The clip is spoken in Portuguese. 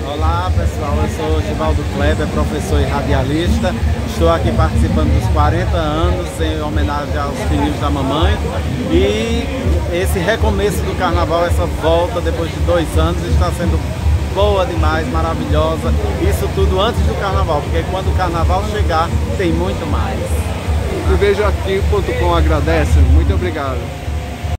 Olá pessoal, eu sou Givaldo Kleber, professor e radialista. Estou aqui participando dos 40 anos em homenagem aos filhinhos da mamãe. E esse recomeço do carnaval, essa volta depois de 2 anos, está sendo boa demais, maravilhosa. Isso tudo antes do carnaval, porque quando o carnaval chegar, tem muito mais. O VejoAqui.com agradece. Muito obrigado.